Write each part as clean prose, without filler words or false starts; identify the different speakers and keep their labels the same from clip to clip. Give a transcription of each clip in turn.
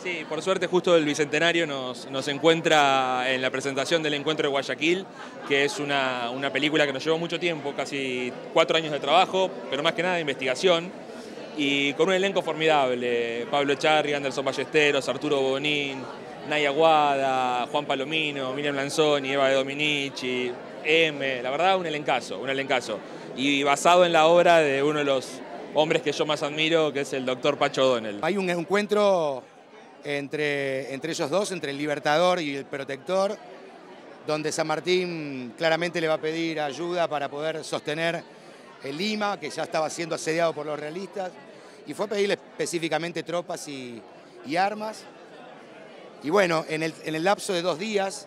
Speaker 1: Sí, por suerte justo el Bicentenario nos encuentra en la presentación del Encuentro de Guayaquil, que es una película que nos llevó mucho tiempo, casi 4 años de trabajo, pero más que nada de investigación, y con un elenco formidable: Pablo Echarri, Anderson Ballesteros, Arturo Bonín, Naya Guada, Juan Palomino, Miriam Lanzoni, Eva de Dominici, M, la verdad un elencazo, y basado en la obra de uno de los hombres que yo más admiro, que es el doctor Pacho O'Donnell.
Speaker 2: Hay un encuentro entre ellos dos, entre el Libertador y el Protector, donde San Martín claramente le va a pedir ayuda para poder sostener el Lima, que ya estaba siendo asediado por los realistas, y fue a pedirle específicamente tropas y armas. Y bueno, en el lapso de 2 días,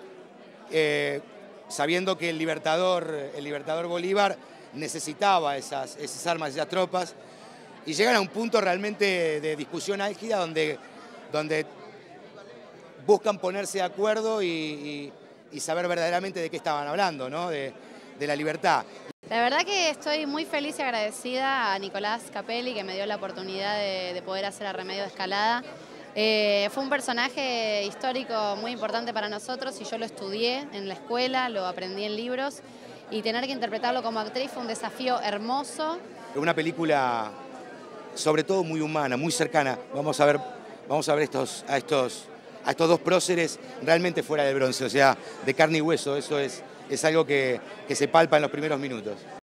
Speaker 2: sabiendo que el Libertador Bolívar necesitaba esas armas y esas tropas, y llegan a un punto realmente de discusión álgida donde buscan ponerse de acuerdo y saber verdaderamente de qué estaban hablando, ¿no? De la libertad.
Speaker 3: La verdad que estoy muy feliz y agradecida a Nicolás Capelli, que me dio la oportunidad de poder hacer a Remedio de Escalada. Fue un personaje histórico muy importante para nosotros y yo lo estudié en la escuela, lo aprendí en libros, y tener que interpretarlo como actriz fue un desafío hermoso.
Speaker 2: Una película sobre todo muy humana, muy cercana. Vamos a ver a estos 2 próceres realmente fuera del bronce, o sea, de carne y hueso. Eso es algo que se palpa en los primeros minutos.